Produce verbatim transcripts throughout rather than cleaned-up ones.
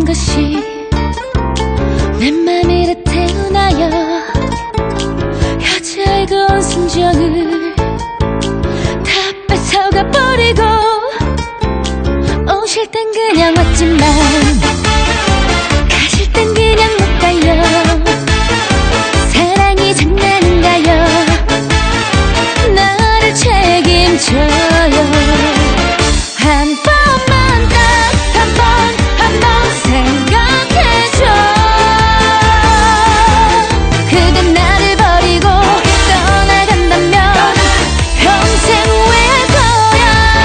것이 내 맘에 태어나야 여자의 그 순정을 다 뺏어가 버리고 오실 땐 그냥 왔지만 가실 땐 그냥 못 가요. 사랑이 장난인가요? 나를 책임져요. 한 번만 딱 한 번 한 번 생각해줘. 그댄 나를 버리고 떠나간다면 평생 후회할 거야.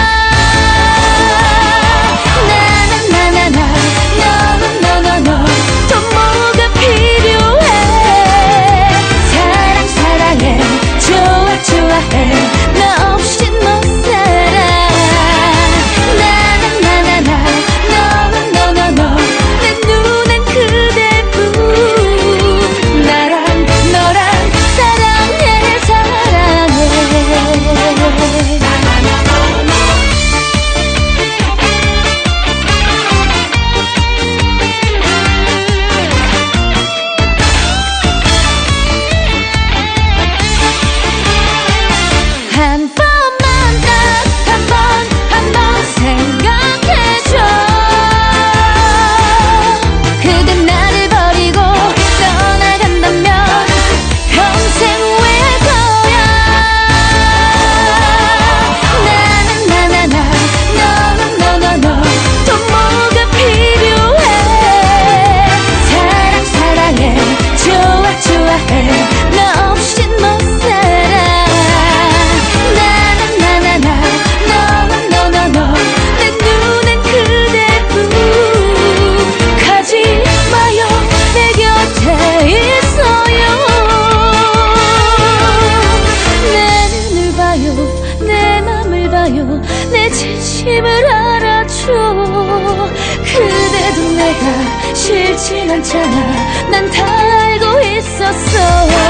나나나나나 너너너너너 또 뭐가 필요해. 사랑 사랑해 좋아 좋아해 나 없인 못 살아. 한 번만 딱 한 번 한 번 생각해줘. 그댄 나를 버리고 떠나간다면 평생 후회할 거야. 나나나나나 너너너너너 또 뭐가 필요해. 사랑 사랑해 좋아 좋아해 나 없인 못 살아. 내 진심을 알아줘. 그대도 내가 싫진 않잖아. 난 다 알고 있었어.